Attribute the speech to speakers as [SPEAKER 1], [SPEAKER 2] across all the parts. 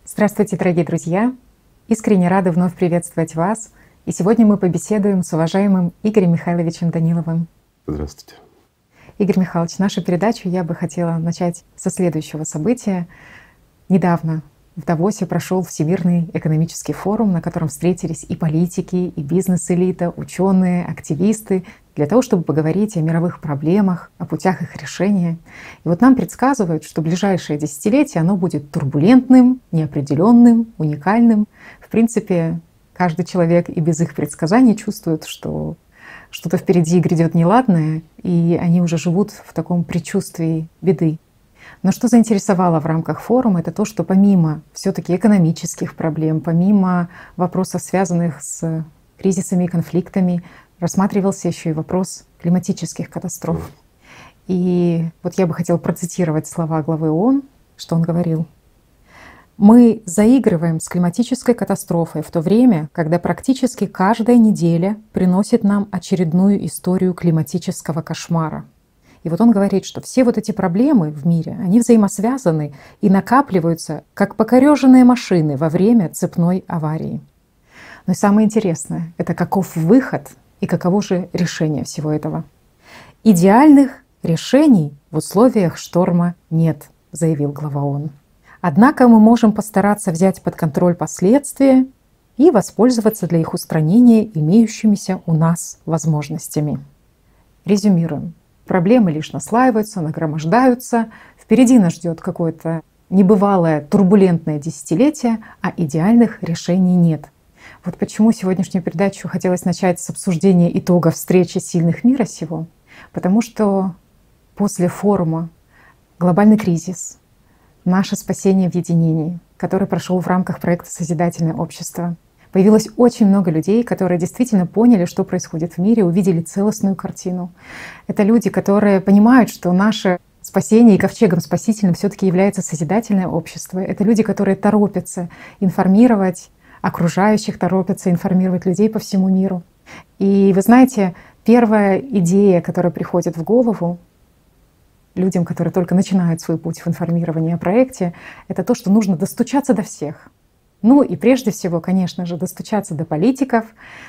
[SPEAKER 1] Здравствуйте, дорогие друзья! Искренне рада вновь приветствовать вас. И сегодня мы побеседуем с уважаемым Игорем Михайловичем Даниловым.
[SPEAKER 2] Здравствуйте.
[SPEAKER 1] Игорь Михайлович, нашу передачу я бы хотела начать со следующего события. Недавно в Давосе прошел Всемирный экономический форум, на котором встретились и политики, и бизнес-элита, ученые, активисты, для того, чтобы поговорить о мировых проблемах, о путях их решения. И вот нам предсказывают, что ближайшее десятилетие оно будет турбулентным, неопределенным, уникальным. В принципе, каждый человек и без их предсказаний чувствует, что что-то впереди грядет неладное, и они уже живут в таком предчувствии беды. Но что заинтересовало в рамках форума, это то, что помимо все-таки экономических проблем, помимо вопросов, связанных с кризисами и конфликтами, рассматривался еще и вопрос климатических катастроф. И вот я бы хотела процитировать слова главы ООН, что он говорил. «Мы заигрываем с климатической катастрофой в то время, когда практически каждая неделя приносит нам очередную историю климатического кошмара». И вот он говорит, что все вот эти проблемы в мире, они взаимосвязаны и накапливаются, как покореженные машины во время цепной аварии. Но и самое интересное — это каков выход и каково же решение всего этого. «Идеальных решений в условиях шторма нет», — заявил глава ООН. «Однако мы можем постараться взять под контроль последствия и воспользоваться для их устранения имеющимися у нас возможностями». Резюмируем. Проблемы лишь наслаиваются, нагромождаются. Впереди нас ждет какое-то небывалое турбулентное десятилетие, а идеальных решений нет. Вот почему сегодняшнюю передачу хотелось начать с обсуждения итогов встречи сильных мира сего. Потому что после форума «Глобальный кризис. Наше спасение в единении», который прошел в рамках проекта «Созидательное общество», появилось очень много людей, которые действительно поняли, что происходит в мире, увидели целостную картину. Это люди, которые понимают, что наше спасение и ковчегом спасительным все-таки является созидательное общество. Это люди, которые торопятся информировать окружающих, торопятся информировать людей по всему миру. И вы знаете, первая идея, которая приходит в голову людям, которые только начинают свой путь в информировании о проекте, это то, что нужно достучаться до всех. Ну и прежде всего, конечно же, достучаться до политиков,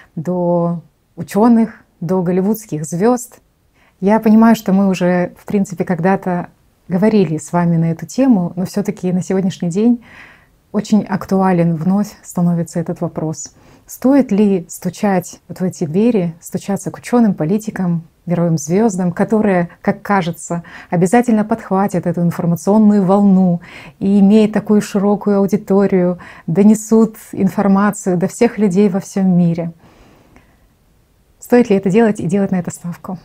[SPEAKER 1] до ученых, до голливудских звезд. Я понимаю, что мы уже, в принципе, когда-то говорили с вами на эту тему, но все-таки на сегодняшний день очень актуален вновь становится этот вопрос. Стоит ли стучать вот в эти двери, стучаться к ученым, политикам, мировым звездам, которые, как кажется, обязательно подхватят эту информационную волну и, имея такую широкую аудиторию, донесут информацию до всех людей во всем мире? Стоит ли это делать и делать на это ставку?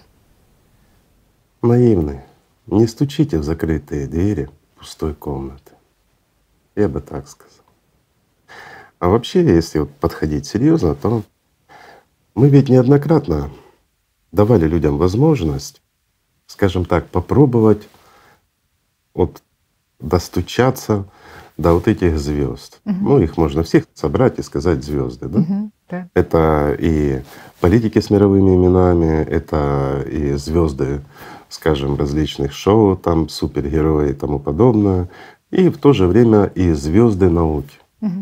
[SPEAKER 2] Наивны. Не стучите в закрытые двери пустой комнаты. Я бы так сказал. А вообще, если вот подходить серьезно, то мы ведь неоднократно давали людям возможность, скажем так, попробовать вот достучаться до вот этих звезд. Ну, их можно всех собрать и сказать звезды, да?
[SPEAKER 1] Да.
[SPEAKER 2] Это и политики с мировыми именами, это и звезды, скажем, различных шоу, там супергерои и тому подобное, и в то же время и звезды науки.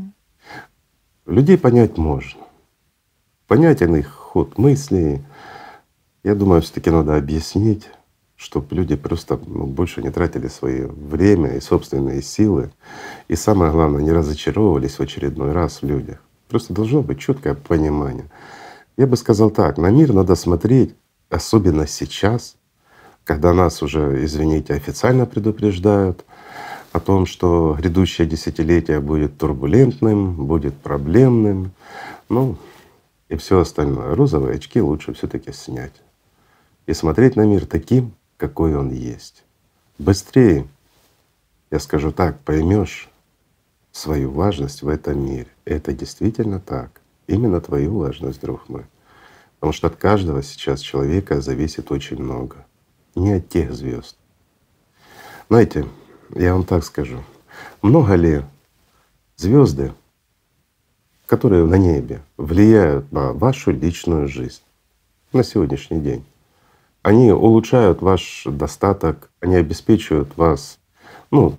[SPEAKER 2] Людей понять можно. Понятен их ход мыслей. Я думаю, все-таки надо объяснить, чтобы люди просто больше не тратили свое время и собственные силы. И самое главное, не разочаровывались в очередной раз в людях. Просто должно быть четкое понимание. Я бы сказал так, на мир надо смотреть, особенно сейчас, когда нас уже, извините, официально предупреждают о том, что грядущее десятилетие будет турбулентным, будет проблемным, ну и все остальное. Розовые очки лучше все-таки снять и смотреть на мир таким, какой он есть. Быстрее, я скажу так, поймешь свою важность в этом мире. Это действительно так. Именно твою важность, друг мой. Потому что от каждого сейчас человека зависит очень много. Не от тех звезд. Знаете, я вам так скажу, много ли звезды, которые на небе, влияют на вашу личную жизнь на сегодняшний день? Они улучшают ваш достаток, они обеспечивают вас,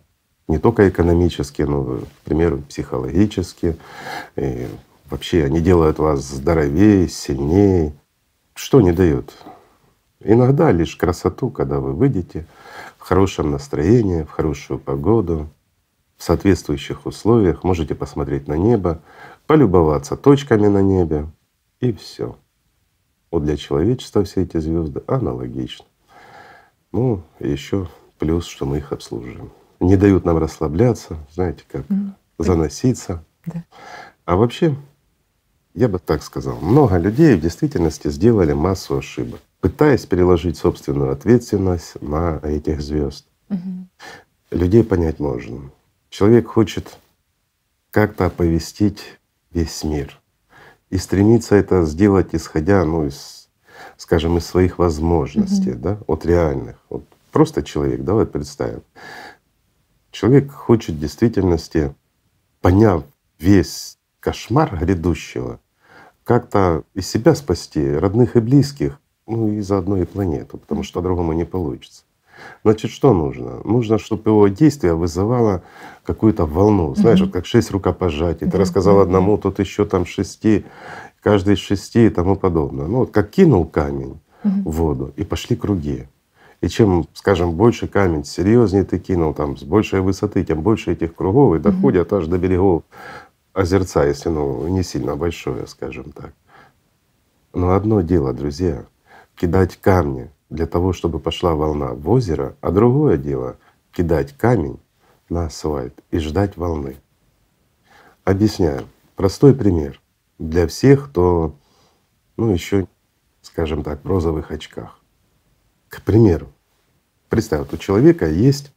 [SPEAKER 2] Не только экономически, но, к примеру, психологически. И вообще они делают вас здоровее, сильнее. Что не дают? Иногда лишь красоту, когда вы выйдете в хорошем настроении, в хорошую погоду, в соответствующих условиях, можете посмотреть на небо, полюбоваться точками на небе, и все. Вот для человечества все эти звезды аналогичны. Ну, и еще плюс, что мы их обслуживаем. Не дают нам расслабляться, знаете, как заноситься.
[SPEAKER 1] Да.
[SPEAKER 2] А вообще, я бы так сказал, много людей в действительности сделали массу ошибок, пытаясь переложить собственную ответственность на этих звезд. Людей понять можно. Человек хочет как-то оповестить весь мир и стремится это сделать, исходя, из, скажем, из своих возможностей, да, от реальных. Вот просто человек, давай представим. Человек хочет в действительности, поняв весь кошмар грядущего, как-то и себя спасти, родных и близких, и заодно и планету, потому что по-другому не получится. Значит, что нужно? Нужно, чтобы его действие вызывало какую-то волну. Знаешь, вот как 6 рукопожатий. Ты рассказал одному, тут еще там 6, каждый из 6 и тому подобное. Ну вот как кинул камень в воду, и пошли круги. И чем, скажем, больше камень, серьезнее ты кинул, там, с большей высоты, тем больше этих кругов, и доходят аж до берегов озерца, если не сильно большое, скажем так. Но одно дело, друзья, кидать камни для того, чтобы пошла волна в озеро, а другое дело — кидать камень на асфальт и ждать волны. Объясняю. Простой пример для всех, кто, еще, скажем так, в розовых очках. К примеру, представь, вот у человека есть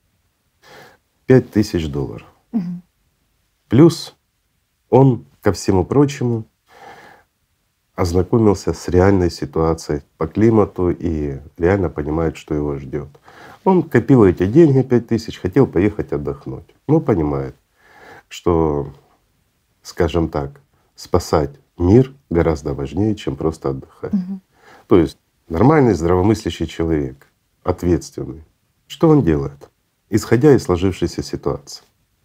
[SPEAKER 2] $5000. Плюс он, ко всему прочему, ознакомился с реальной ситуацией по климату и реально понимает, что его ждет. Он копил эти деньги, 5000, хотел поехать отдохнуть, но понимает, что, скажем так, спасать мир гораздо важнее, чем просто отдыхать. То есть нормальный здравомыслящий человек, ответственный, что он делает? Исходя из сложившейся ситуации,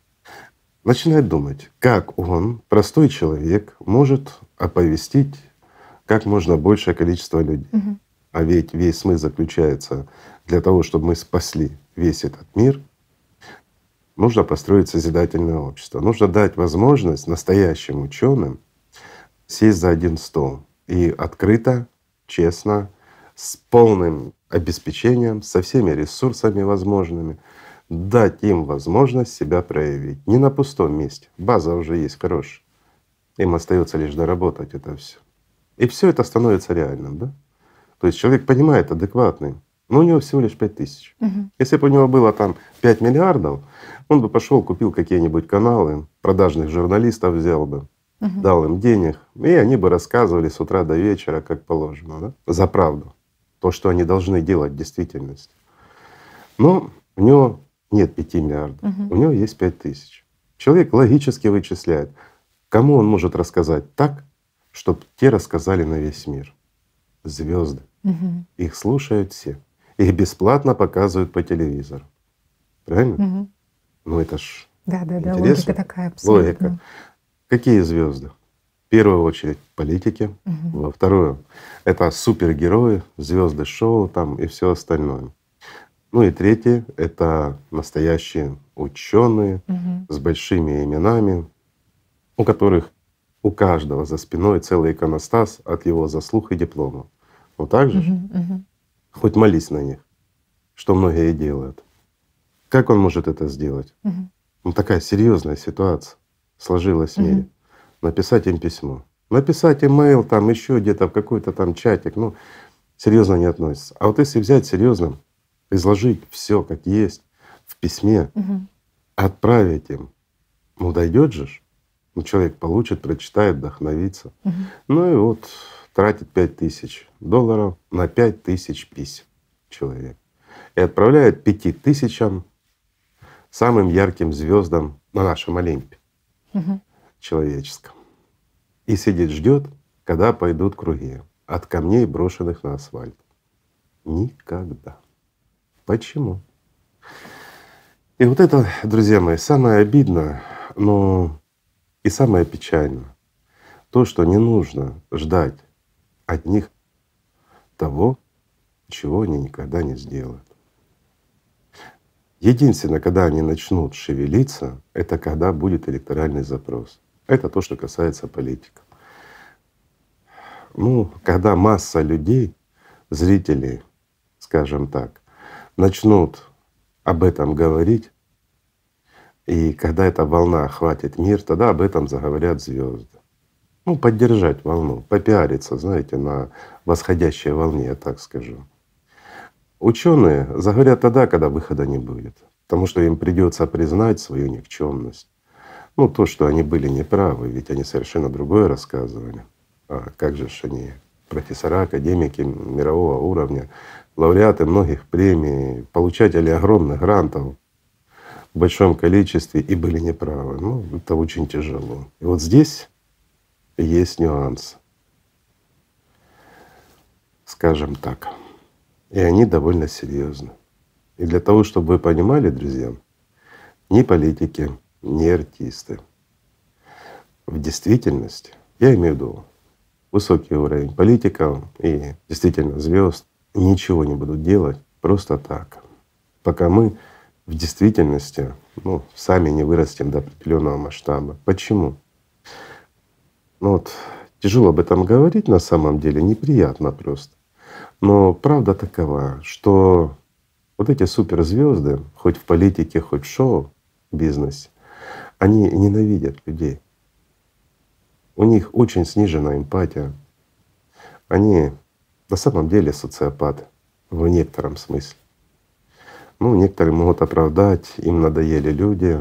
[SPEAKER 2] начинает думать, как он, простой человек, может оповестить как можно большее количество людей. А ведь весь смысл заключается для того, чтобы мы спасли весь этот мир, нужно построить созидательное общество. Нужно дать возможность настоящим ученым сесть за один стол и открыто, честно, с полным обеспечением, со всеми ресурсами возможными, дать им возможность себя проявить. Не на пустом месте. База уже есть хорошая. Им остается лишь доработать это все. И все это становится реальным, да? То есть человек понимает, адекватный, но у него всего лишь 5000. Если бы у него было там 5 миллиардов, он бы пошел, купил какие-нибудь каналы, продажных журналистов взял бы, дал им денег, и они бы рассказывали с утра до вечера, как положено, да? За правду. То, что они должны делать в действительности. Но у него нет 5 миллиардов, у него есть 5000. Человек логически вычисляет, кому он может рассказать так, чтобы те рассказали на весь мир. Звезды. Их слушают все. Их бесплатно показывают по телевизору. Правильно? Ну это ж
[SPEAKER 1] Да,
[SPEAKER 2] интересно.
[SPEAKER 1] логика такая абсолютно.
[SPEAKER 2] Логика. Какие звезды? В первую очередь политики, во вторую — это супергерои, звезды шоу там и все остальное. Ну и третье — это настоящие ученые с большими именами, у которых у каждого за спиной целый иконостас от его заслуг и диплома. Вот так же? Хоть молись на них, что многие делают. Как он может это сделать? Ну такая серьезная ситуация сложилась в мире. Написать им письмо, написать имейл, там еще где-то в какой-то там чатик, серьезно не относится. А вот если взять серьезно, изложить все как есть в письме, отправить им, дойдет же. Человек получит, прочитает, вдохновится. Ну и вот тратит $5000 на 5000 писем человек. И отправляет 5000 самым ярким звездам на нашем Олимпе человеческом. И сидит, ждет, когда пойдут круги от камней, брошенных на асфальт. Никогда. Почему? И вот это, друзья мои, самое обидное, но и самое печальное. То, что не нужно ждать от них того, чего они никогда не сделают. Единственное, когда они начнут шевелиться, это когда будет электоральный запрос. Это то, что касается политиков. Ну, когда масса людей, зрителей, скажем так, начнут об этом говорить, и когда эта волна охватит мир, тогда об этом заговорят звезды. Ну, поддержать волну, попиариться, знаете, на восходящей волне, я так скажу. Ученые заговорят тогда, когда выхода не будет, потому что им придется признать свою никчемность. Ну, то, что они были неправы, ведь они совершенно другое рассказывали. А как же ж они, профессора, академики мирового уровня, лауреаты многих премий, получатели огромных грантов в большом количестве и были неправы. Ну, это очень тяжело. И вот здесь есть нюанс, скажем так. И они довольно серьезны. И для того, чтобы вы понимали, друзья, ни политики, ни артисты в действительности, я имею в виду высокий уровень политиков и действительно звезд, ничего не будут делать просто так, пока мы в действительности сами не вырастем до определенного масштаба. Почему? Ну вот тяжело об этом говорить, на самом деле неприятно просто. Но правда такова, что вот эти суперзвезды, хоть в политике, хоть в шоу-бизнесе, они ненавидят людей. У них очень снижена эмпатия. Они на самом деле социопаты в некотором смысле. Ну, некоторые могут оправдать, им надоели люди,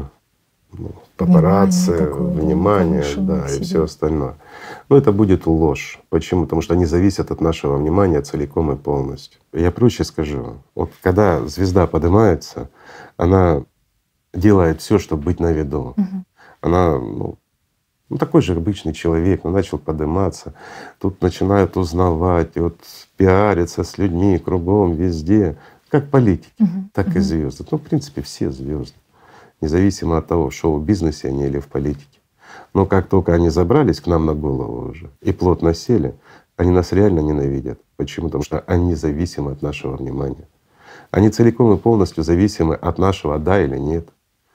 [SPEAKER 2] папарацци, внимание, да, и все остальное. Но это будет ложь. Почему? Потому что они зависят от нашего внимания целиком и полностью. Я проще скажу. Вот когда звезда поднимается, она делает все, чтобы быть на виду. Она такой же обычный человек, но начал подниматься. Тут начинают узнавать, и вот пиариться с людьми кругом, везде. Как политики, так и звезды. Ну, в принципе, все звезды, независимо от того, в шоу-бизнесе они или в политике. Но как только они забрались к нам на голову уже и плотно сели, они нас реально ненавидят. Почему? Потому что они зависимы от нашего внимания. Они целиком и полностью зависимы от нашего «да» или «нет».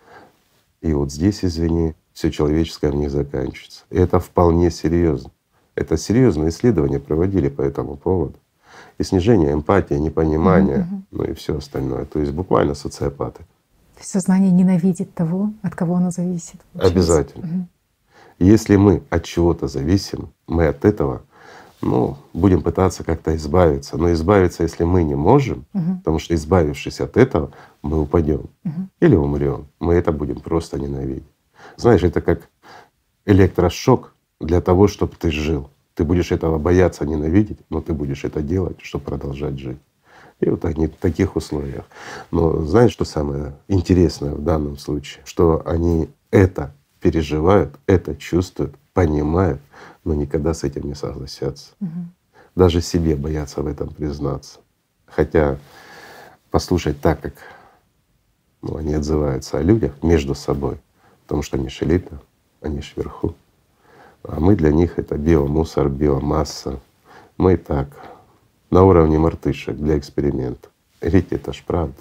[SPEAKER 2] И вот здесь, извини, все человеческое в них заканчивается. И это вполне серьезно. Это серьезные исследования проводили по этому поводу. И снижение эмпатии, непонимания, ну и все остальное. То есть буквально социопаты.
[SPEAKER 1] То есть сознание ненавидит того, от кого оно зависит. Получается.
[SPEAKER 2] Обязательно. Если мы от чего-то зависим, мы от этого будем пытаться как-то избавиться. Но избавиться, если мы не можем, потому что избавившись от этого, мы упадем или умрем. Мы это будем просто ненавидеть. Знаешь, это как электрошок для того, чтобы ты жил. Ты будешь этого бояться, ненавидеть, но ты будешь это делать, чтобы продолжать жить. И вот они в таких условиях. Но знаешь, что самое интересное в данном случае? Что они это переживают, это чувствуют, понимают, но никогда с этим не согласятся. Даже себе боятся в этом признаться. Хотя послушать так, как они отзываются о людях между собой, потому что они ж элита, они ж вверху. А мы для них — это биомусор, биомасса. Мы так, на уровне мартышек для эксперимента. Ведь это ж правда.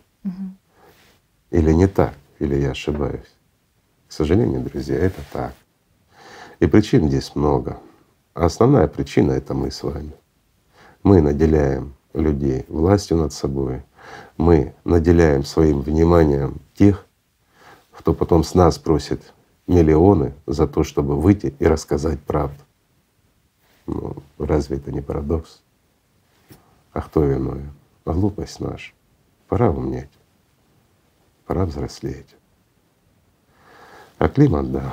[SPEAKER 2] Или не так, или я ошибаюсь. К сожалению, друзья, это так. И причин здесь много. А основная причина — это мы с вами. Мы наделяем людей властью над собой. Мы наделяем своим вниманием тех, кто потом с нас просит миллионы за то, чтобы выйти и рассказать правду. Разве это не парадокс? А кто виновен? А глупость наша. Пора умнеть, пора взрослеть. А климат, да,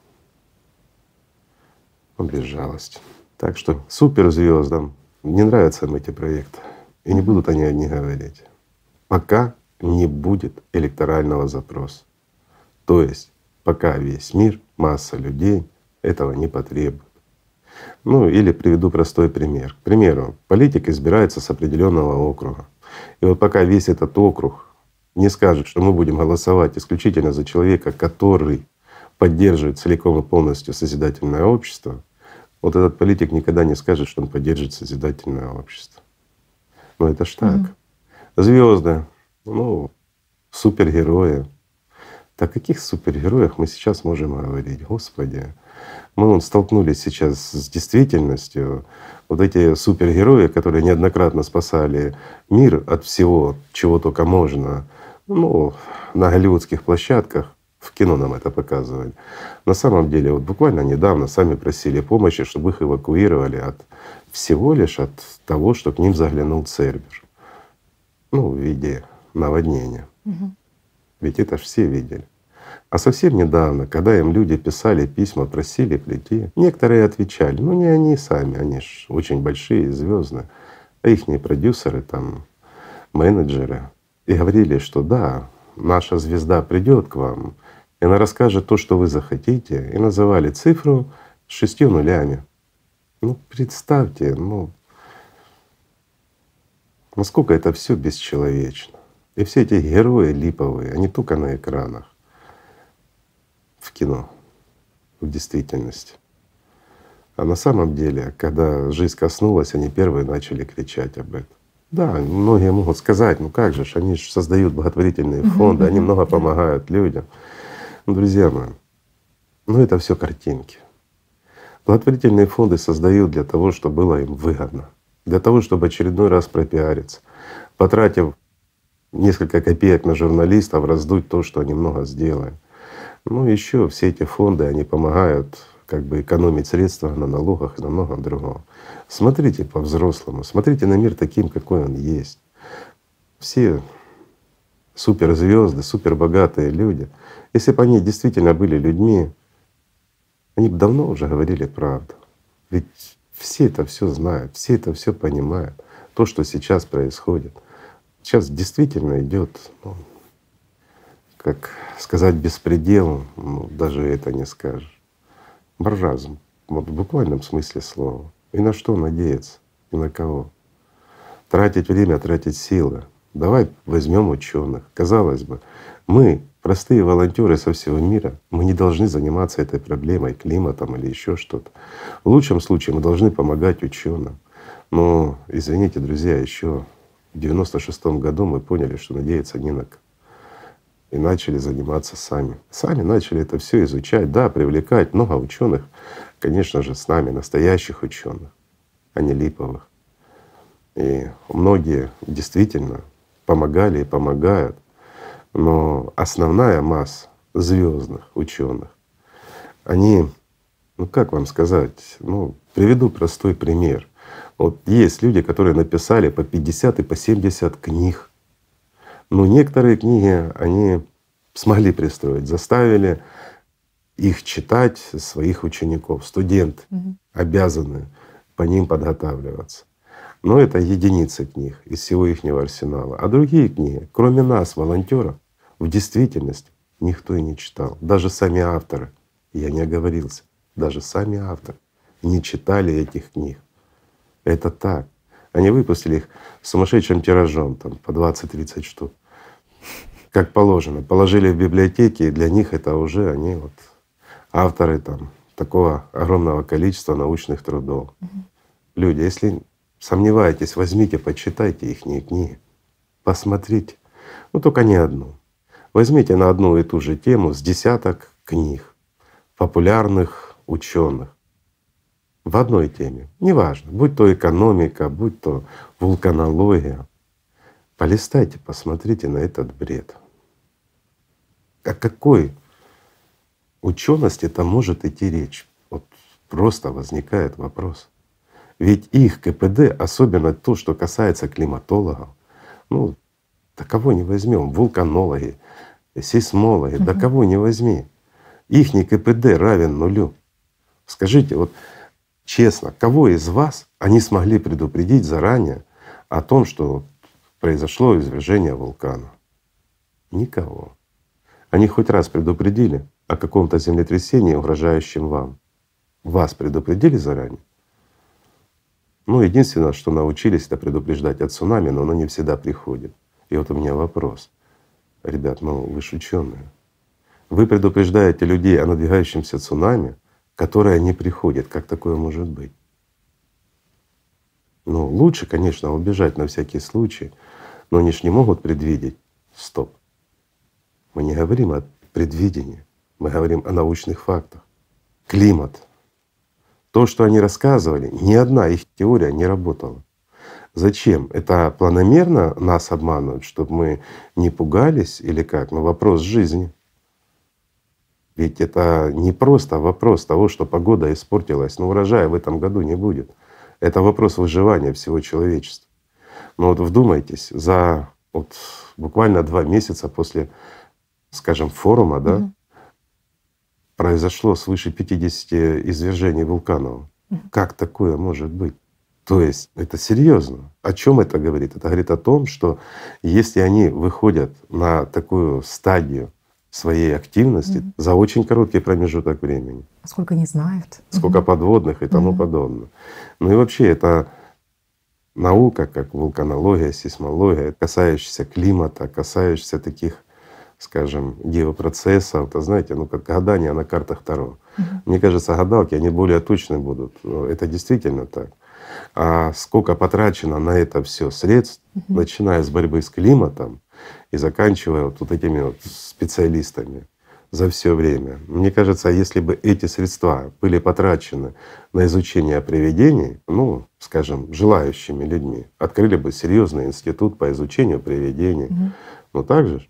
[SPEAKER 2] он без жалости. Так что суперзвездам не нравятся им эти проекты. И не будут они одни говорить. Пока не будет электорального запроса. То есть пока весь мир, масса людей этого не потребует. Или приведу простой пример. К примеру, политик избирается с определенного округа. И вот пока весь этот округ не скажет, что мы будем голосовать исключительно за человека, который поддерживает целиком и полностью созидательное общество, вот этот политик никогда не скажет, что он поддерживает созидательное общество. Но это ж так. Звезды, ну, супергерои. Так о каких супергероях мы сейчас можем говорить? Господи! Мы вон столкнулись сейчас с действительностью. Вот эти супергерои, которые неоднократно спасали мир от всего, чего только можно, ну, на голливудских площадках, в кино нам это показывали. На самом деле, вот буквально недавно сами просили помощи, чтобы их эвакуировали всего лишь от того, что к ним заглянул Цербер. Ну, в виде наводнения. Ведь это ж все видели. А совсем недавно, когда им люди писали письма, просили прийти, некоторые отвечали, ну не они сами, они ж очень большие, звездные, а ихние продюсеры, там, менеджеры, и говорили, что да, наша звезда придет к вам, и она расскажет то, что вы захотите, и называли цифру с 6 нулями. Ну представьте, насколько это все бесчеловечно. И все эти герои липовые, они только на экранах, в кино, в действительности. А на самом деле, когда жизнь коснулась, они первые начали кричать об этом. Да, многие могут сказать, ну как же, они же создают благотворительные фонды, они много помогают людям. Но, друзья мои, это все картинки. Благотворительные фонды создают для того, чтобы было им выгодно, для того, чтобы очередной раз пропиариться, потратив несколько копеек на журналистов, раздуть то, что они много сделали. Ну еще все эти фонды, они помогают как бы экономить средства на налогах и на многом другом. Смотрите по-взрослому, смотрите на мир таким, какой он есть. Все суперзвезды, супербогатые люди, если бы они действительно были людьми, они бы давно уже говорили правду. Ведь все это все знают, все это все понимают. То, что сейчас происходит. Сейчас действительно идет, как сказать, беспредел, даже это не скажешь. Буржуазм, вот в буквальном смысле слова. И на что надеяться, и на кого? Тратить время, тратить силы. Давай возьмем ученых. Казалось бы, мы, простые волонтеры со всего мира, мы не должны заниматься этой проблемой, климатом или еще что-то. В лучшем случае мы должны помогать ученым. Но извините, друзья, еще в 96-м году мы поняли, что надеяться не на кого. И начали заниматься сами. Сами начали это все изучать, да, привлекать много ученых, конечно же, с нами, настоящих ученых, а не липовых. И многие действительно помогали и помогают, но основная масса звездных ученых, они, как вам сказать, приведу простой пример. Вот есть люди, которые написали по 50 и по 70 книг. Но некоторые книги они смогли пристроить, заставили их читать своих учеников. Студенты обязаны по ним подготавливаться. Но это единицы книг из всего ихнего арсенала. А другие книги, кроме нас, волонтеров, в действительности никто и не читал. Даже сами авторы, я не оговорился, даже сами авторы не читали этих книг. Это так. Они выпустили их сумасшедшим тиражом, там по 20-30 штук. Как положено. Положили в библиотеки, и для них это уже они вот авторы там такого огромного количества научных трудов. Люди, если сомневаетесь, возьмите, почитайте ихние книги, посмотрите. Только не одну. Возьмите на одну и ту же тему с десяток книг популярных ученых в одной теме. Неважно, будь то экономика, будь то вулканология. Полистайте, посмотрите на этот бред. О какой учености там может идти речь? Вот просто возникает вопрос. Ведь их КПД, особенно то, что касается климатологов, да кого не возьмем, вулканологи, сейсмологи, да кого не возьми, ихний КПД равен нулю. Скажите, вот честно, кого из вас они смогли предупредить заранее о том, что произошло извержение вулкана? Никого. Они хоть раз предупредили о каком-то землетрясении, угрожающем вам? Вас предупредили заранее? Единственное, что научились, это предупреждать о цунами, но оно не всегда приходит. И вот у меня вопрос. Ребят, ну вы же ученые. Вы предупреждаете людей о надвигающемся цунами, которое не приходит. Как такое может быть? Ну, лучше, конечно, убежать на всякий случай, но они ж не могут предвидеть. Стоп. Мы не говорим о предвидении, мы говорим о научных фактах. Климат. То, что они рассказывали, ни одна их теория не работала. Зачем? Это планомерно нас обманывают, чтобы мы не пугались или как? Но вопрос жизни. Ведь это не просто вопрос того, что погода испортилась, но урожая в этом году не будет. Это вопрос выживания всего человечества. Но вот вдумайтесь, за вот буквально 2 месяца после, скажем, форума, да, произошло свыше 50 извержений вулканов. Как такое может быть? То есть это серьезно. О чем это говорит? Это говорит о том, что если они выходят на такую стадию своей активности за очень короткий промежуток времени.
[SPEAKER 1] Сколько не знают.
[SPEAKER 2] Сколько подводных и тому подобное. Ну и вообще это наука, как вулканология, сейсмология, касающаяся климата, касающаяся таких, скажем, геопроцессов. Это знаете, ну как гадание на картах Таро. Мне кажется, гадалки, они более точны будут. Это действительно так. А сколько потрачено на это все средств, начиная с борьбы с климатом и заканчивая вот этими вот специалистами за все время. Мне кажется, если бы эти средства были потрачены на изучение привидений, ну, скажем, желающими людьми, открыли бы серьезный институт по изучению привидений, но также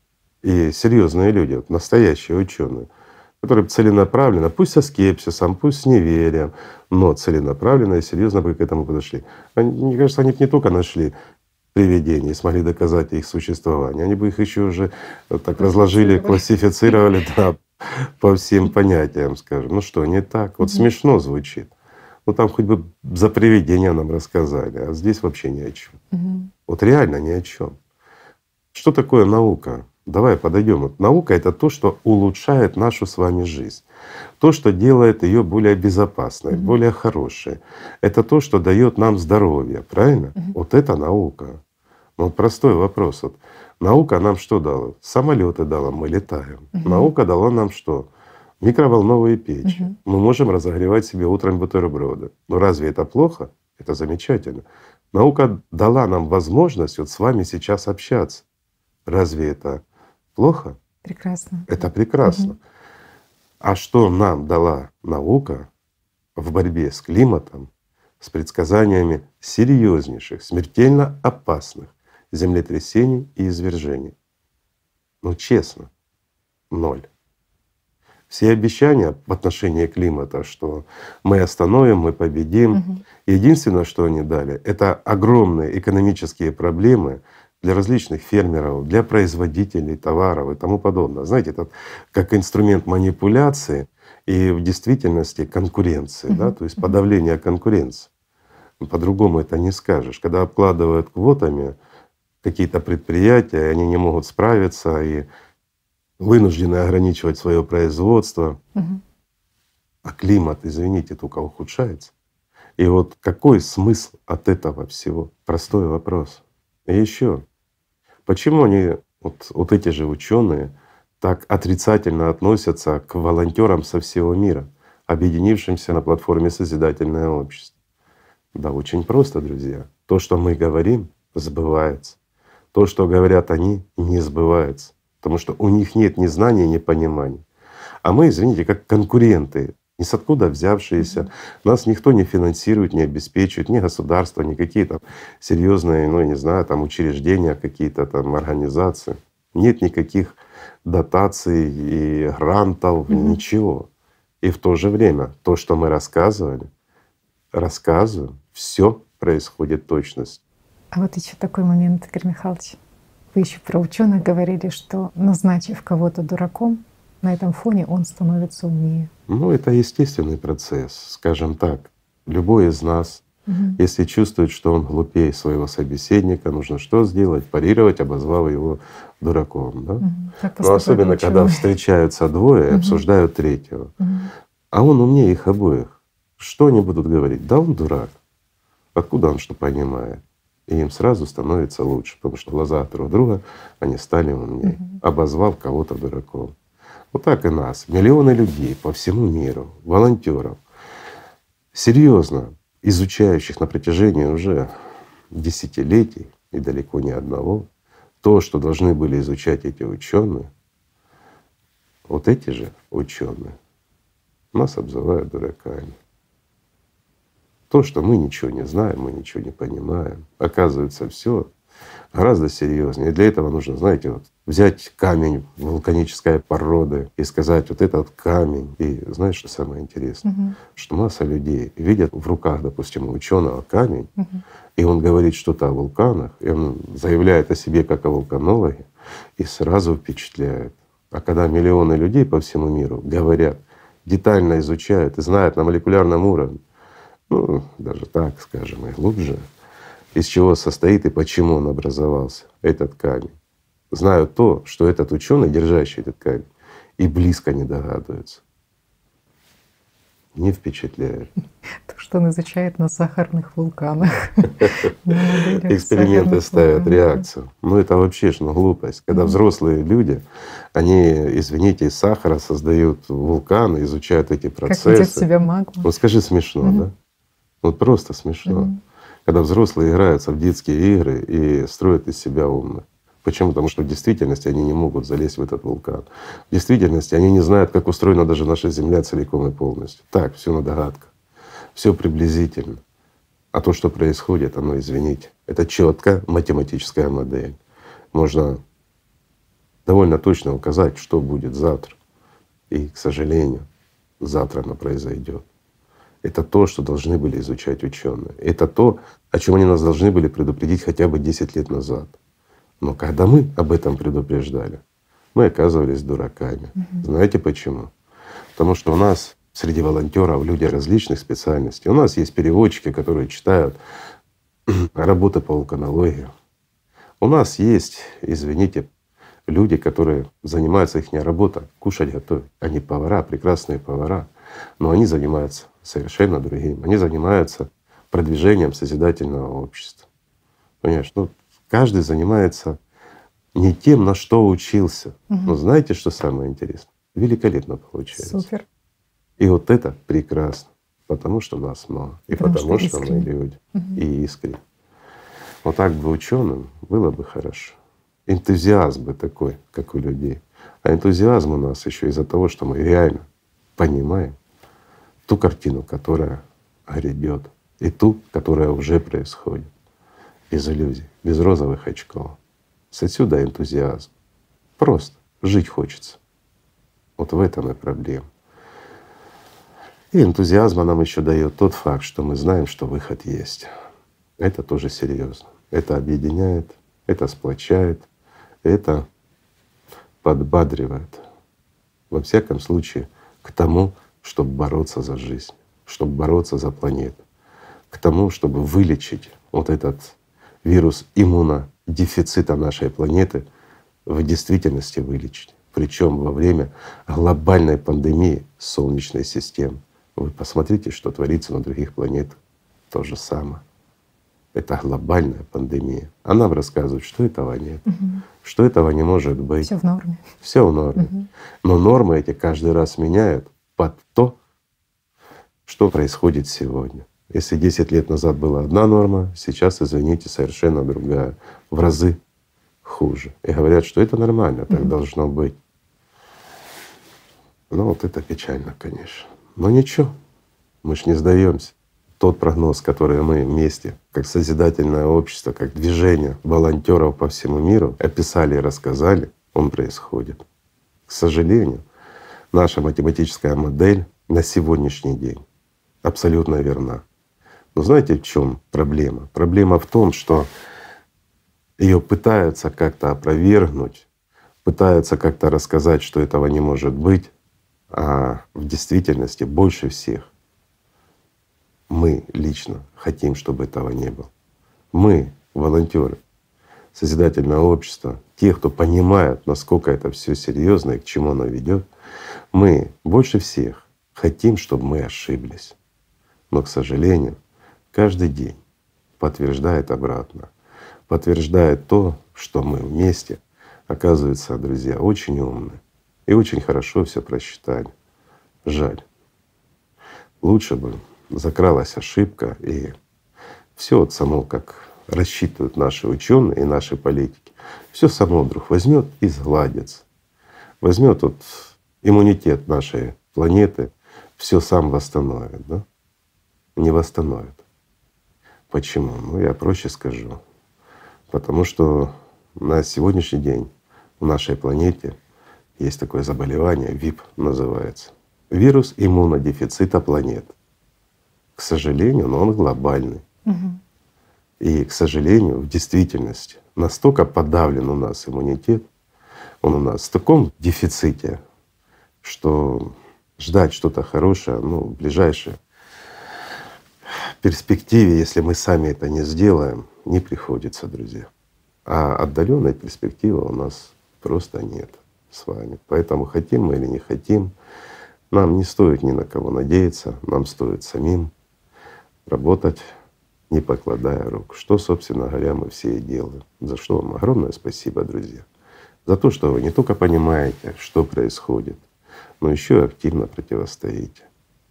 [SPEAKER 2] и серьезные люди, вот настоящие ученые, которые целенаправленно, пусть со скепсисом, пусть с неверием, но целенаправленно и серьезно бы к этому подошли. Мне кажется, они бы не только нашли привидений и смогли доказать их существование, они бы их еще уже так разложили, классифицировали, да, по всем понятиям, скажем. Ну что, не так? Вот смешно звучит. Ну там хоть бы за привидения нам рассказали, а здесь вообще ни о чем. Вот реально ни о чем. Что такое наука? Давай подойдем. Вот наука — это то, что улучшает нашу с вами жизнь, то, что делает ее более безопасной, более хорошей. Это то, что дает нам здоровье, правильно? Вот это наука. Ну простой вопрос. Вот наука нам что дала? Самолеты дала, мы летаем. Наука дала нам что? Микроволновые печи. Мы можем разогревать себе утром бутерброды. Но разве это плохо? Это замечательно. Наука дала нам возможность вот с вами сейчас общаться. Разве это плохо?
[SPEAKER 1] Прекрасно.
[SPEAKER 2] Это прекрасно. А что нам дала наука в борьбе с климатом, с предсказаниями серьезнейших, смертельно опасных землетрясений и извержений? Ну честно, 0. Все обещания в отношении климата, что мы остановим, мы победим, единственное, что они дали, это огромные экономические проблемы для различных фермеров, для производителей товаров и тому подобное. Знаете, это как инструмент манипуляции и в действительности конкуренции, да, то есть подавления конкуренции. По-другому это не скажешь. Когда обкладывают квотами какие-то предприятия, они не могут справиться и вынуждены ограничивать свое производство, а климат, извините, только ухудшается. И вот какой смысл от этого всего? Простой вопрос. И еще, почему они, вот эти же ученые, так отрицательно относятся к волонтерам со всего мира, объединившимся на платформе «Созидательное общество»? Да очень просто, друзья. То, что мы говорим, сбывается. То, что говорят они, не сбывается. Потому что у них нет ни знаний, ни понимания. А мы, извините, как конкуренты, ни с откуда взявшиеся, нас никто не финансирует, не обеспечивает, ни государство, ни какие там серьезные, ну я не знаю, там учреждения, какие-то там организации. Нет никаких дотаций и грантов, ничего. И в то же время то, что мы рассказываем, все происходит точность.
[SPEAKER 1] А вот еще такой момент, Игорь Михайлович. Вы еще про ученых говорили, что назначив кого-то дураком, на этом фоне он становится умнее.
[SPEAKER 2] Ну, это естественный процесс, скажем так. Любой из нас, если чувствует, что он глупее своего собеседника, нужно что сделать? Парировать, обозвав его дураком. Да? Но особенно, когда встречаются двое и обсуждают третьего. А он умнее их обоих. Что они будут говорить? Да он дурак. Откуда он что понимает? и им сразу становится лучше, потому что в глазах друг друга они стали умнее, обозвав кого-то дураком. Вот так и нас. Миллионы людей по всему миру, волонтеров, серьезно изучающих на протяжении уже десятилетий и далеко не одного, то, что должны были изучать эти ученые, вот эти же ученые нас обзывают дураками. То, что мы ничего не знаем, мы ничего не понимаем, оказывается, все гораздо серьезнее. И для этого нужно, знаете, вот взять камень вулканической породы и сказать: вот этот камень. И знаешь, что самое интересное? Что масса людей видят в руках, допустим, у ученого камень, и он говорит что-то о вулканах, и он заявляет о себе как о вулканологе, и сразу впечатляет. А когда миллионы людей по всему миру говорят, детально изучают и знают на молекулярном уровне, ну даже так скажем, и глубже, из чего состоит и почему он образовался, этот камень, знают то, что этот ученый, держащий этот камень, и близко не догадывается. Не впечатляет.
[SPEAKER 1] То, что он изучает на сахарных вулканах.
[SPEAKER 2] Эксперименты ставят реакцию. Ну это вообще ж глупость. Когда взрослые люди, они, извините, из сахара создают вулканы, изучают эти процессы.
[SPEAKER 1] Как ведет себя магма.
[SPEAKER 2] Вот скажи, смешно, да? Вот просто смешно. Когда взрослые играются в детские игры и строят из себя умных. Почему? Потому что в действительности они не могут залезть в этот вулкан. В действительности они не знают, как устроена даже наша Земля целиком и полностью. Так, все на догадках, все приблизительно. А то, что происходит, оно, извините, это четкая математическая модель. Можно довольно точно указать, что будет завтра. И, к сожалению, завтра оно произойдет. Это то, что должны были изучать ученые. Это то, о чем они нас должны были предупредить хотя бы 10 лет назад. Но когда мы об этом предупреждали, мы оказывались дураками. Знаете почему? Потому что у нас среди волонтеров люди различных специальностей. У нас есть переводчики, которые читают работы по вулканологии. У нас есть, извините, люди, которые занимаются, их работа — кушать готовить. Они повара, прекрасные повара, но они занимаются совершенно другим. Они занимаются продвижением созидательного общества. Понимаешь? Ну, каждый занимается не тем, на что учился. Но знаете, что самое интересное? Великолепно получается.
[SPEAKER 1] Супер.
[SPEAKER 2] И вот это прекрасно, потому что нас много, и потому что мы люди, и искренне. Вот так бы ученым было бы хорошо. Энтузиазм бы такой, как у людей. А энтузиазм у нас еще из-за того, что мы реально понимаем ту картину, которая грядет, и ту, которая уже происходит. Без иллюзий, без розовых очков. Отсюда энтузиазм. Просто жить хочется. Вот в этом и проблема. И энтузиазма нам еще дает тот факт, что мы знаем, что выход есть. Это тоже серьезно. Это объединяет, это сплочает, это подбадривает. Во всяком случае, к тому, чтобы бороться за жизнь, чтобы бороться за планету, к тому, чтобы вылечить вот этот вирус иммунодефицита нашей планеты, в действительности вылечить. Причем во время глобальной пандемии Солнечной системы. Вы посмотрите, что творится на других планетах. То же самое. Это глобальная пандемия. А нам рассказывают, что этого нет, что этого не может быть.
[SPEAKER 1] Все в норме.
[SPEAKER 2] Все в норме. Но нормы эти каждый раз меняют под то, что происходит сегодня. Если 10 лет назад была одна норма, сейчас, извините, совершенно другая, в разы хуже. И говорят, что это нормально, так должно быть. Ну вот это печально, конечно. Но ничего, мы ж не сдаемся. Тот прогноз, который мы вместе, как созидательное общество, как движение волонтеров по всему миру описали и рассказали, он происходит. К сожалению, наша математическая модель на сегодняшний день абсолютно верна. Но знаете, в чем проблема? Проблема в том, что ее пытаются как-то опровергнуть, пытаются как-то рассказать, что этого не может быть, а в действительности больше всех мы лично хотим, чтобы этого не было. Мы, волонтеры, созидательное общество, те, кто понимают, насколько это все серьезно и к чему оно ведет, мы больше всех хотим, чтобы мы ошиблись. Но, к сожалению, каждый день подтверждает обратно. подтверждает то, что мы вместе, оказывается, друзья, очень умны и очень хорошо все просчитали. Жаль. Лучше бы закралась ошибка, и все вот само, как рассчитывают наши ученые и наши политики, все само вдруг возьмет и сгладится. Возьмет вот иммунитет нашей планеты, все сам восстановит, да? Не восстановит. Почему? Ну, я проще скажу. Потому что на сегодняшний день в нашей планете есть такое заболевание, ВИП называется. Вирус иммунодефицита планеты. К сожалению, но он глобальный. И, к сожалению, в действительности настолько подавлен у нас иммунитет, он у нас в таком дефиците, что ждать что-то хорошее, ну, в ближайшей перспективе, если мы сами это не сделаем, не приходится, друзья. А отдаленной перспективы у нас просто нет с вами. Поэтому хотим мы или не хотим, нам не стоит ни на кого надеяться, нам стоит самим работать, не покладая рук. Что, собственно говоря, мы все и делаем. За что вам огромное спасибо, друзья. За то, что вы не только понимаете, что происходит, но еще и активно противостоите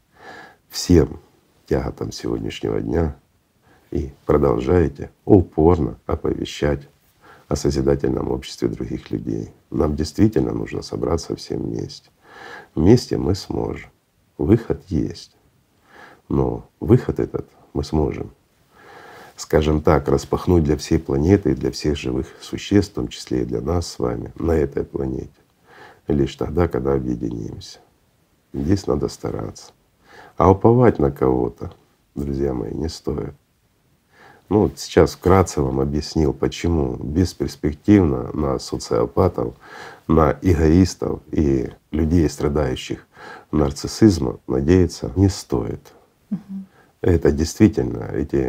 [SPEAKER 2] всем тяготам сегодняшнего дня и продолжаете упорно оповещать о созидательном обществе других людей. Нам действительно нужно собраться всем вместе. Вместе мы сможем. Выход есть. Но выход этот мы сможем, скажем так, распахнуть для всей планеты и для всех живых существ, в том числе и для нас с вами на этой планете, лишь тогда, когда объединимся. Здесь надо стараться. А уповать на кого-то, друзья мои, не стоит. Ну вот сейчас вкратце вам объяснил, почему бесперспективно на социопатов, на эгоистов и людей, страдающих нарциссизмом, надеяться не стоит. Это действительно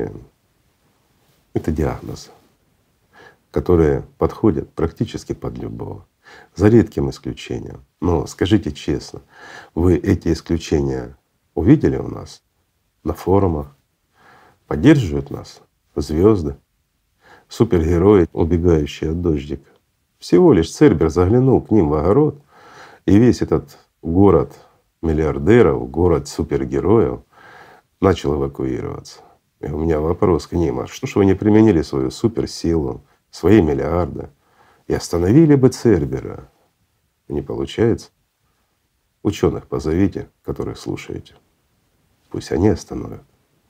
[SPEAKER 2] это диагнозы, которые подходят практически под любого, за редким исключением. Но скажите честно, вы эти исключения увидели у нас на форумах? Поддерживают нас звезды, супергерои, убегающие от дождика. Всего лишь Цербер заглянул к ним в огород, и весь этот город миллиардеров, город супергероев начал эвакуироваться. И у меня вопрос к ним: а что ж вы не применили свою суперсилу, свои миллиарды и остановили бы Цербера? Не получается? Ученых позовите, которых слушаете. Пусть они остановят.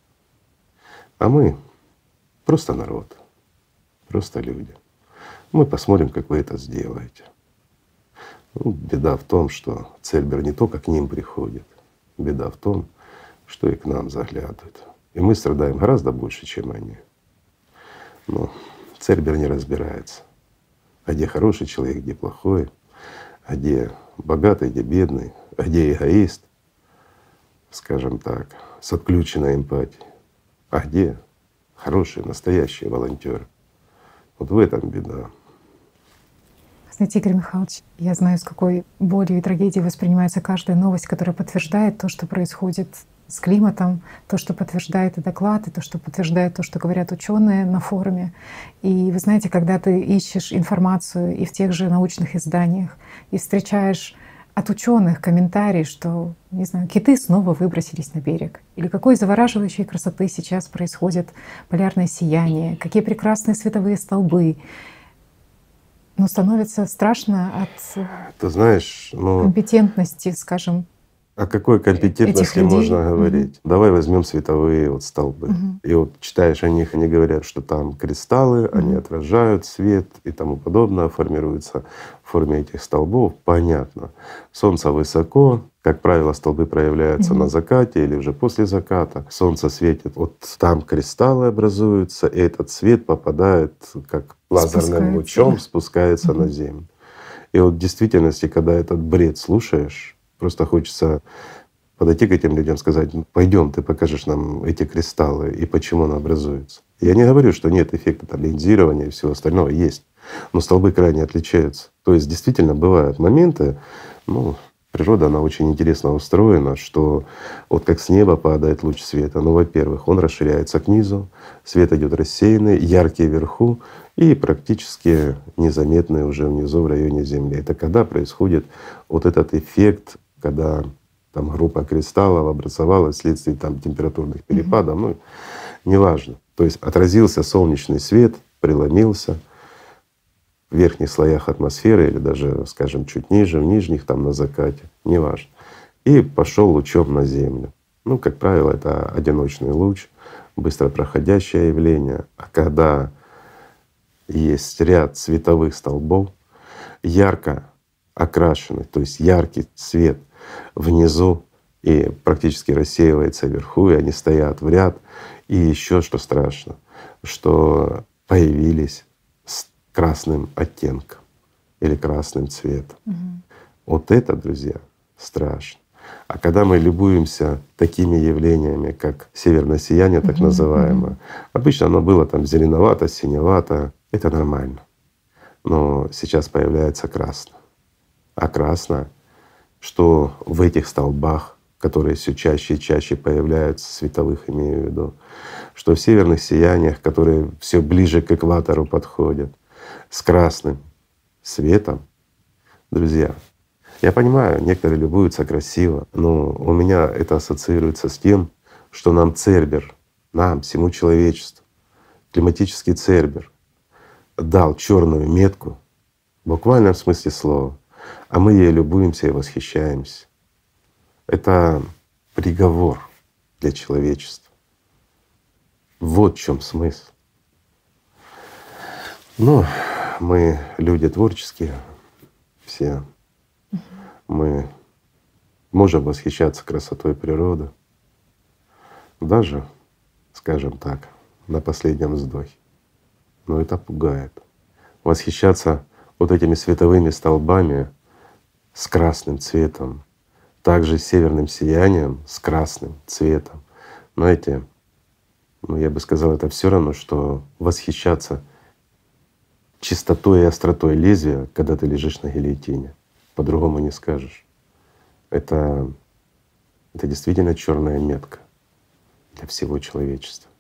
[SPEAKER 2] А мы просто народ, просто люди. Мы посмотрим, как вы это сделаете. Ну, беда в том, что Цербер не только к ним приходит, беда в том, что и к нам заглядывают. И мы страдаем гораздо больше, чем они. Но Цербер не разбирается, а где хороший человек, где плохой, а где богатый, где бедный, а где эгоист, скажем так, с отключенной эмпатией, а где хорошие, настоящие волонтеры. Вот в этом беда.
[SPEAKER 1] Знаете, Игорь Михайлович, я знаю, с какой болью и трагедией воспринимается каждая новость, которая подтверждает то, что происходит с климатом, то, что подтверждает и доклад, и то, что подтверждает то, что говорят ученые на форуме. И вы знаете, когда ты ищешь информацию и в тех же научных изданиях, и встречаешь от ученых комментарий, что, не знаю, киты снова выбросились на берег, или какой завораживающей красоты сейчас происходит полярное сияние, какие прекрасные световые столбы. Но становится страшно от
[SPEAKER 2] Ты знаешь,
[SPEAKER 1] компетентности, скажем.
[SPEAKER 2] О какой компетентности можно говорить? Давай возьмем световые вот столбы. И вот читаешь о них, они говорят, что там кристаллы, они отражают свет и тому подобное, формируются в форме этих столбов. Понятно. Солнце высоко, как правило, столбы проявляются на закате или уже после заката. Солнце светит, вот там кристаллы образуются, и этот свет попадает как лазерным лучом, спускается на Землю. И вот в действительности, когда этот бред слушаешь, просто хочется подойти к этим людям, сказать: пойдем, ты покажешь нам эти кристаллы и почему они образуются. Я не говорю, что нет эффекта там линзирования и всего остального, есть, но столбы крайне отличаются. То есть действительно бывают моменты, Природа, она очень интересно устроена, что вот как с неба падает луч света, ну, во-первых, он расширяется к низу, свет идет рассеянный, яркий вверху и практически незаметный уже внизу в районе Земли. Это когда происходит вот этот эффект, когда там группа кристаллов образовалась вследствие там температурных перепадов, ну, неважно. То есть отразился солнечный свет, преломился в верхних слоях атмосферы или даже, скажем, чуть ниже, в нижних, там на закате, неважно. И пошел лучом на Землю. Ну, как правило, это одиночный луч, быстро проходящее явление. А когда есть ряд световых столбов, ярко окрашенный, то есть яркий свет внизу и практически рассеивается вверху, и они стоят в ряд. И еще что страшно, что появились с красным оттенком или красным цветом. Вот это, друзья, страшно. А когда мы любуемся такими явлениями, как северное сияние, так называемое, обычно оно было там зеленовато, синевато, это нормально. Но сейчас появляется красное. А красное, что в этих столбах, которые все чаще и чаще появляются, световых имею в виду, что в северных сияниях, которые все ближе к экватору подходят, с красным светом, друзья, я понимаю, некоторые любуются красиво, но у меня это ассоциируется с тем, что нам Цербер, нам, всему человечеству, климатический Цербер дал черную метку в буквальном смысле слова, а мы ей любуемся и восхищаемся. Это приговор для человечества. Вот в чем смысл. Но мы люди творческие все. Мы можем восхищаться красотой природы, даже, скажем так, на последнем вздохе. Но это пугает. Восхищаться вот этими световыми столбами с красным цветом, также северным сиянием с красным цветом. Знаете, ну я бы сказал, это все равно, что восхищаться чистотой и остротой лезвия, когда ты лежишь на гильотине. По-другому не скажешь. Это действительно черная метка для всего человечества.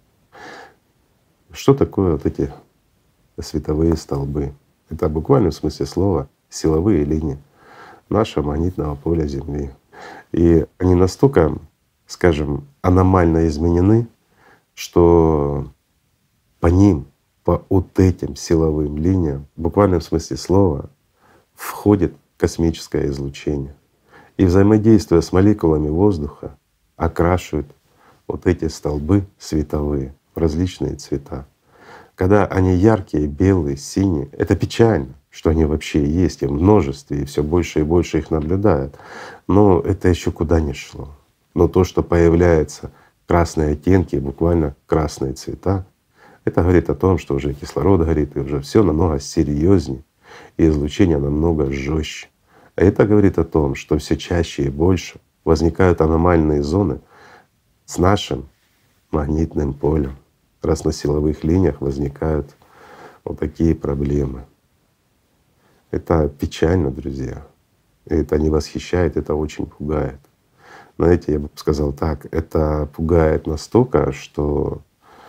[SPEAKER 2] Что такое вот эти световые столбы? Это в буквальном смысле слова силовые линии нашего магнитного поля Земли. И они настолько, скажем, аномально изменены, что по ним, по вот этим силовым линиям, в буквальном смысле слова, входит космическое излучение. И взаимодействуя с молекулами воздуха, окрашивают вот эти столбы световые в различные цвета. Когда они яркие, белые, синие, это печально, что они вообще есть и в множестве, и все больше и больше их наблюдают. Но это еще куда ни шло. Но то, что появляются красные оттенки, буквально красные цвета, это говорит о том, что уже кислород горит, и уже все намного серьезнее, и излучение намного жестче. А это говорит о том, что все чаще и больше возникают аномальные зоны с нашим магнитным полем, раз на силовых линиях возникают вот такие проблемы. Это печально, друзья. И это не восхищает, это очень пугает. Знаете, я бы сказал так, это пугает настолько, что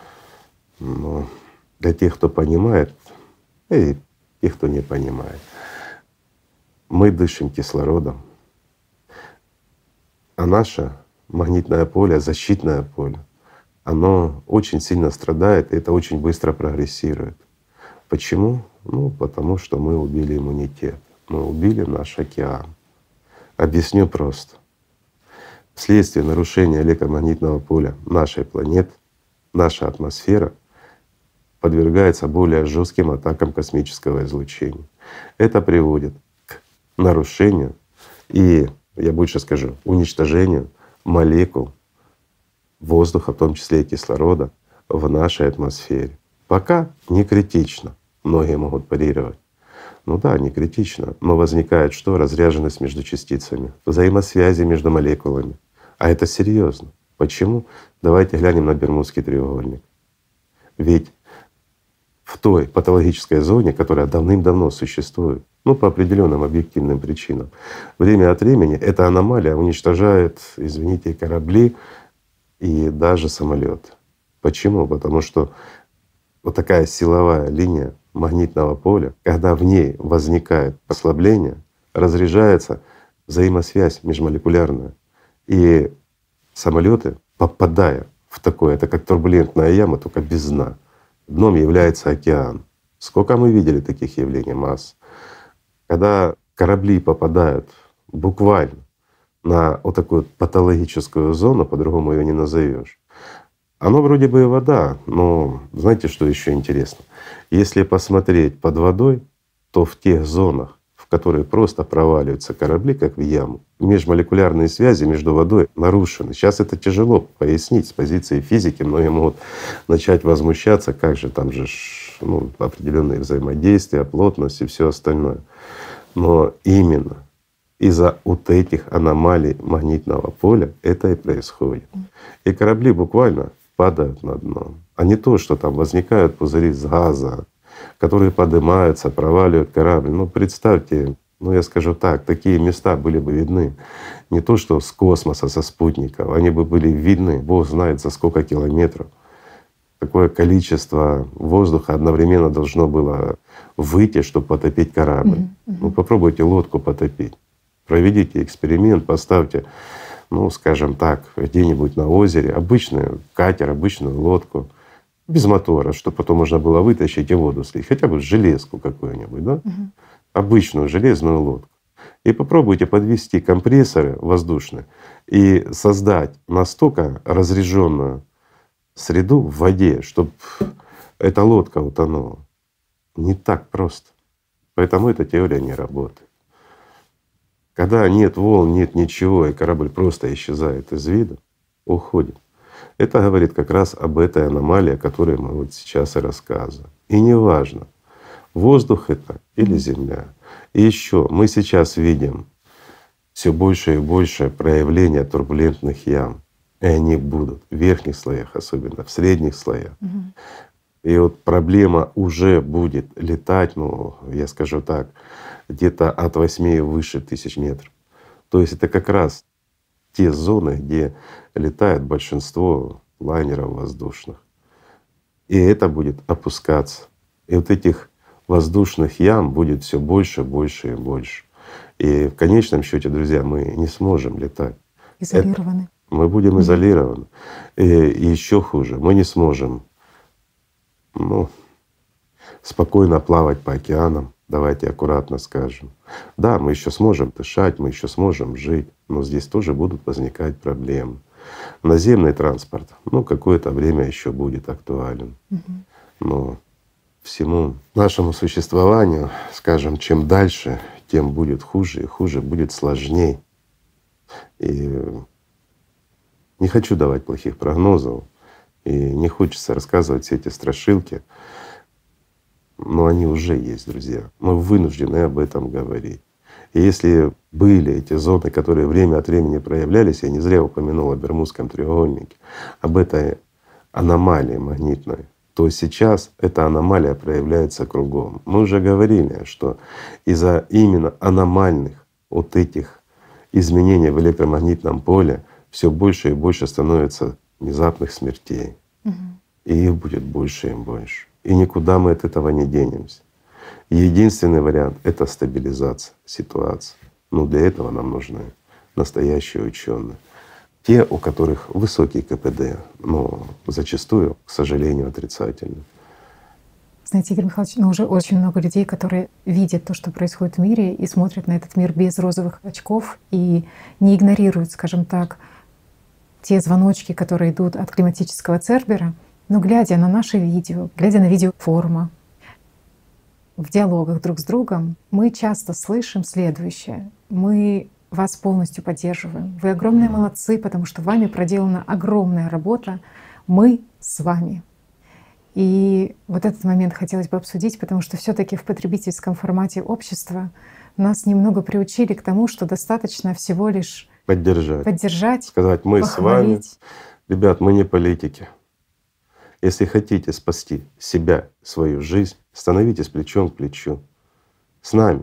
[SPEAKER 2] для тех, кто понимает, и тех, кто не понимает. Мы дышим кислородом, а наше магнитное поле, защитное поле, оно очень сильно страдает, и это очень быстро прогрессирует. Почему? Потому что мы убили иммунитет, мы убили наш океан. Объясню просто. Вследствие нарушения электромагнитного поля нашей планеты, наша атмосфера подвергается более жестким атакам космического излучения. Это приводит к нарушению и, я больше скажу, уничтожению молекул воздуха, в том числе и кислорода, в нашей атмосфере. Пока не критично, многие могут парировать. Да, не критично, но возникает что? Разряженность между частицами, взаимосвязи между молекулами. А это серьезно. Почему? Давайте глянем на Бермудский треугольник. Ведь в той патологической зоне, которая давным-давно существует, Ну, по определенным объективным причинам. Время от времени эта аномалия уничтожает, извините, корабли и даже самолеты. Почему? Потому что вот такая силовая линия магнитного поля, когда в ней возникает ослабление, разряжается взаимосвязь межмолекулярная. И самолеты, попадая в такое, это как турбулентная яма, только без дна. Дном является океан. Сколько мы видели таких явлений, масс. Когда корабли попадают буквально на вот такую патологическую зону, по-другому ее не назовешь. Оно вроде бы и вода, но знаете, что еще интересно? Если посмотреть под водой, то в тех зонах, в которые просто проваливаются корабли, как в яму, межмолекулярные связи между водой нарушены. Сейчас это тяжело пояснить с позиции физики, многие могут начать возмущаться, как же там же определенные взаимодействия, плотность и все остальное. Но именно из-за вот этих аномалий магнитного поля это и происходит. И корабли буквально падают на дно. А не то, что там возникают пузыри с газа, которые поднимаются, проваливают корабль. Ну представьте, я скажу так, такие места были бы видны не то, что с космоса, со спутников, они бы были видны, Бог знает за сколько километров. Какое количество воздуха одновременно должно было выйти, чтобы потопить корабль. Ну попробуйте лодку потопить. Проведите эксперимент, поставьте, скажем так, где-нибудь на озере обычный катер, обычную лодку без мотора, чтобы потом можно было вытащить и воду слить, хотя бы железку какую-нибудь, да? Обычную железную лодку. И попробуйте подвести компрессоры воздушные и создать настолько разряженную среду в воде, чтобы эта лодка утонула. Не так просто. Поэтому эта теория не работает. Когда нет волн, нет ничего, и корабль просто исчезает из вида, уходит. Это говорит как раз об этой аномалии, о которой мы вот сейчас и рассказываем. И неважно, воздух это или земля. И еще мы сейчас видим все больше и больше проявления турбулентных ям. И они будут в верхних слоях, особенно в средних слоях. И вот проблема уже будет летать, я скажу так, где-то от 8 и выше тысяч метров. То есть это как раз те зоны, где летает большинство лайнеров воздушных. И это будет опускаться. И вот этих воздушных ям будет все больше, больше и больше. И в конечном счете, друзья, мы не сможем летать.
[SPEAKER 1] Изолированы.
[SPEAKER 2] Мы будем изолированы. И еще хуже, мы не сможем спокойно плавать по океанам. Давайте аккуратно скажем. Да, мы еще сможем дышать, мы еще сможем жить, но здесь тоже будут возникать проблемы. Наземный транспорт, какое-то время еще будет актуален. Но всему нашему существованию, скажем, чем дальше, тем будет хуже и хуже, будет сложней. И не хочу давать плохих прогнозов, и не хочется рассказывать все эти страшилки, но они уже есть, друзья. Мы вынуждены об этом говорить. И если были эти зоны, которые время от времени проявлялись, я не зря упомянул о Бермудском треугольнике, об этой аномалии магнитной, то сейчас эта аномалия проявляется кругом. Мы уже говорили, что из-за именно аномальных вот этих изменений в электромагнитном поле все больше и больше становится внезапных смертей. И их будет больше и больше. И никуда мы от этого не денемся. Единственный вариант — это стабилизация ситуации. Но для этого нам нужны настоящие ученые. Те, у которых высокий КПД, но зачастую, к сожалению, отрицательный.
[SPEAKER 1] Знаете, Игорь Михайлович, уже очень много людей, которые видят то, что происходит в мире, и смотрят на этот мир без розовых очков и не игнорируют, скажем так, те звоночки, которые идут от климатического Цербера. Но глядя на наши видео, глядя на видео форума, в диалогах друг с другом, мы часто слышим следующее. Мы вас полностью поддерживаем. Вы огромные молодцы, потому что вами проделана огромная работа. Мы с вами. И вот этот момент хотелось бы обсудить, потому что все-таки в потребительском формате общества нас немного приучили к тому, что достаточно всего лишь поддержать,
[SPEAKER 2] сказать: мы
[SPEAKER 1] похвалить.
[SPEAKER 2] с вами. Ребят, мы не политики. Если хотите спасти себя, свою жизнь, становитесь плечом к плечу с нами.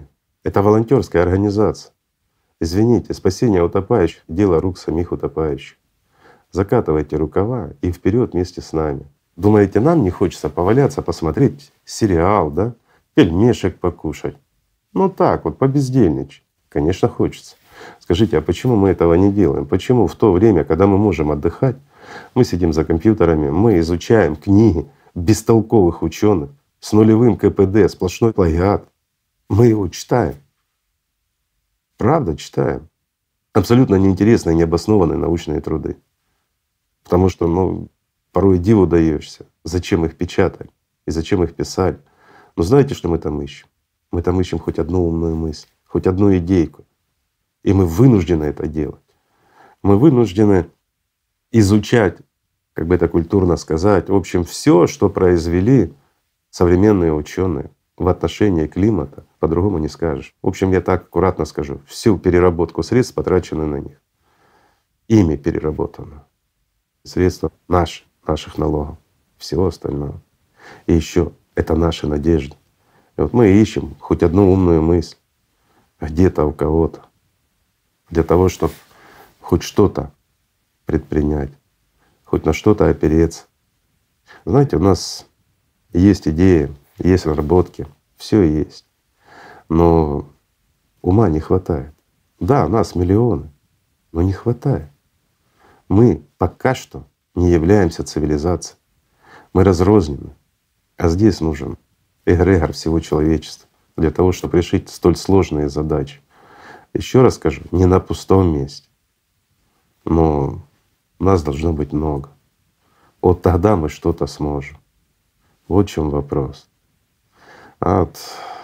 [SPEAKER 2] Это волонтерская организация. Извините, спасение утопающих — дело рук самих утопающих. Закатывайте рукава и вперед вместе с нами. Думаете, нам не хочется поваляться, посмотреть сериал, да? Пельмешек покушать? Ну так вот, побездельничать. Конечно, хочется. Скажите, а почему мы этого не делаем? Почему в то время, когда мы можем отдыхать, мы сидим за компьютерами, мы изучаем книги бестолковых ученых с нулевым КПД, сплошной плагиат. Мы его читаем. Правда читаем. Абсолютно неинтересные, необоснованные научные труды. Потому что порой диву даешься, зачем их печатать и зачем их писать. Но знаете, что мы там ищем? Мы там ищем хоть одну умную мысль, хоть одну идейку. И мы вынуждены это делать. Мы вынуждены изучать, как бы это культурно сказать, в общем, все, что произвели современные ученые в отношении климата, по-другому не скажешь. В общем, я так аккуратно скажу, всю переработку средств потрачены на них. Ими переработано. Средства наши, наших налогов, всего остального. И еще это наша надежда. И вот мы ищем хоть одну умную мысль где-то у кого-то для того, чтобы хоть что-то предпринять, хоть на что-то опереться. Знаете, у нас есть идеи, есть наработки, все есть. Но ума не хватает. Да, нас миллионы, но не хватает. Мы пока что не являемся цивилизацией. Мы разрознены. А здесь нужен эгрегор всего человечества для того, чтобы решить столь сложные задачи. Еще раз скажу, не на пустом месте. Но нас должно быть много. Вот тогда мы что-то сможем. Вот в чем вопрос. А вот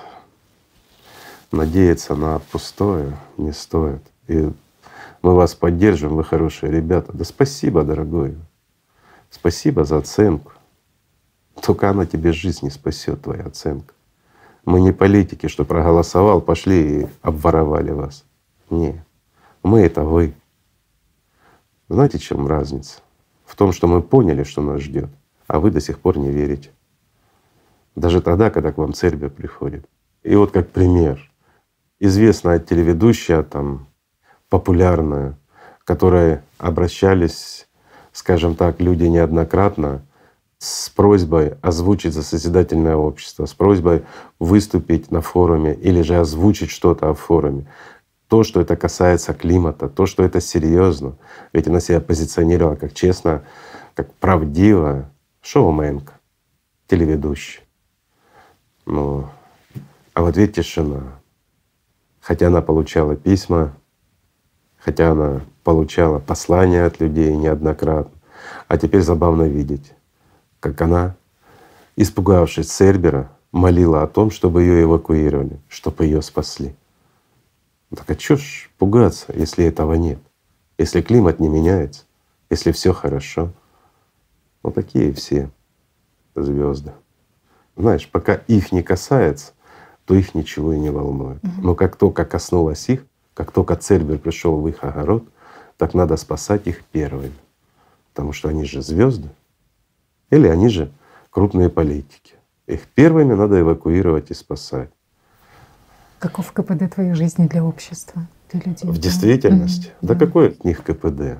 [SPEAKER 2] надеяться на пустое не стоит. И мы вас поддержим, вы хорошие ребята. Да спасибо, дорогой. Спасибо за оценку. Только она тебе жизнь не спасет, твоя оценка. Мы не политики, что проголосовал, пошли и обворовали вас. Нет. Мы — это вы. Знаете, в чем разница? В том, что мы поняли, что нас ждет, а вы до сих пор не верите. Даже тогда, когда к вам Цербер приходит. И вот как пример. Известная телеведущая, там, популярная, к которой обращались, скажем так, люди неоднократно с просьбой озвучить за созидательное общество, с просьбой выступить на форуме или же озвучить что-то о форуме. То, что это касается климата, то, что это серьезно. Ведь она себя позиционировала как честно, как правдивая шоуменка, телеведущая. Ну, а в ответ тишина. Хотя она получала письма, хотя она получала послания от людей неоднократно. А теперь забавно видеть, как она, испугавшись Цербера, молила о том, чтобы ее эвакуировали, чтобы ее спасли. Так а чё ж пугаться, если этого нет? Если климат не меняется, если все хорошо? Вот такие все звезды. Знаешь, пока их не касается, то их ничего и не волнует. Но как только коснулось их, как только Цербер пришел в их огород, так надо спасать их первыми. Потому что они же звезды, или они же крупные политики. Их первыми надо эвакуировать и спасать.
[SPEAKER 1] Каков КПД твоей жизни для общества, для людей?
[SPEAKER 2] В действительности? Да какой от них КПД?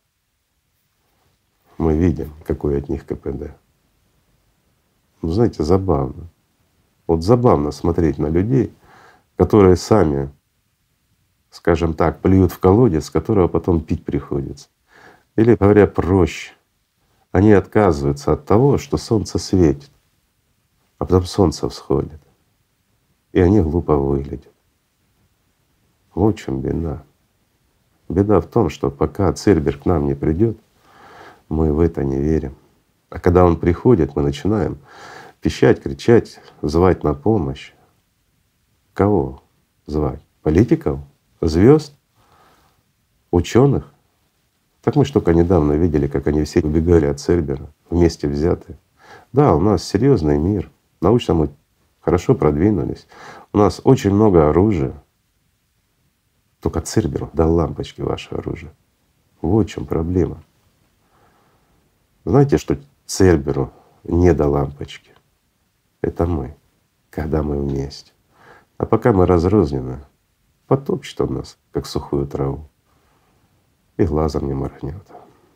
[SPEAKER 2] Мы видим, какой от них КПД. Ну, знаете, забавно. Вот забавно смотреть на людей, которые сами, скажем так, плюют в колодец, с которого потом пить приходится. Или, говоря проще, они отказываются от того, что солнце светит, а потом солнце всходит. И они глупо выглядят. Вот в чем беда. Беда в том, что пока Цербер к нам не придет, мы в это не верим. А когда он приходит, мы начинаем пищать, кричать, звать на помощь. Кого звать? Политиков? Звезд? Ученых? Так мы ж только недавно видели, как они все убегали от Цербера, вместе взятые. Да, у нас серьезный мир. Научно мы хорошо продвинулись. У нас очень много оружия. Только Церберу дал лампочки ваше оружие. Вот в чем проблема. Знаете, что Церберу не до лампочки? Это мы, когда мы вместе. А пока мы разрознены, потопчет он нас, как сухую траву, и глазом не моргнет.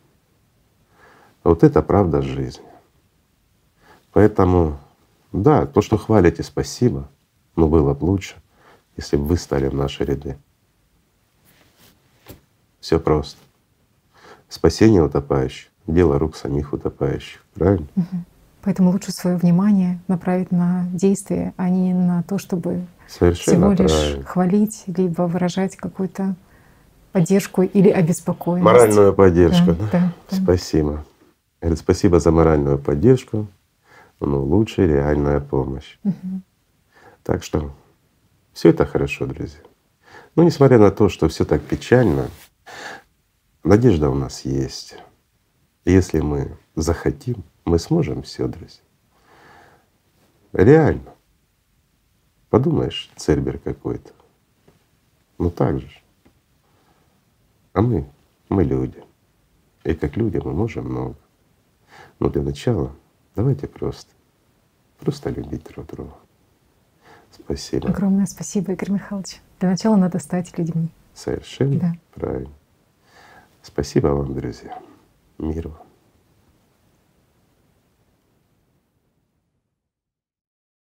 [SPEAKER 2] Вот это правда жизни. Поэтому, да, то, что хвалите, спасибо, но было бы лучше, если бы вы стали в наши ряды. Все просто. Спасение утопающих — дело рук самих утопающих, правильно?
[SPEAKER 1] Поэтому лучше свое внимание направить на действие, а не на то, чтобы
[SPEAKER 2] Совершенно
[SPEAKER 1] всего лишь
[SPEAKER 2] правильно.
[SPEAKER 1] хвалить, либо выражать какую-то поддержку или обеспокоенность.
[SPEAKER 2] Моральную поддержку.
[SPEAKER 1] Да, да, да.
[SPEAKER 2] Спасибо. Говорит, спасибо за моральную поддержку, но лучше реальная помощь. Так что все это хорошо, друзья. Но несмотря на то, что все так печально, надежда у нас есть. Если мы захотим, мы сможем все, друзья. Реально. Подумаешь, Цербер какой-то. Ну так же. А мы люди. И как люди мы можем много. Но для начала давайте просто любить друг друга. Спасибо.
[SPEAKER 1] Огромное спасибо, Игорь Михайлович. Для начала надо стать людьми.
[SPEAKER 2] Совершенно
[SPEAKER 1] Да.
[SPEAKER 2] правильно. Спасибо вам, друзья. Мир вам.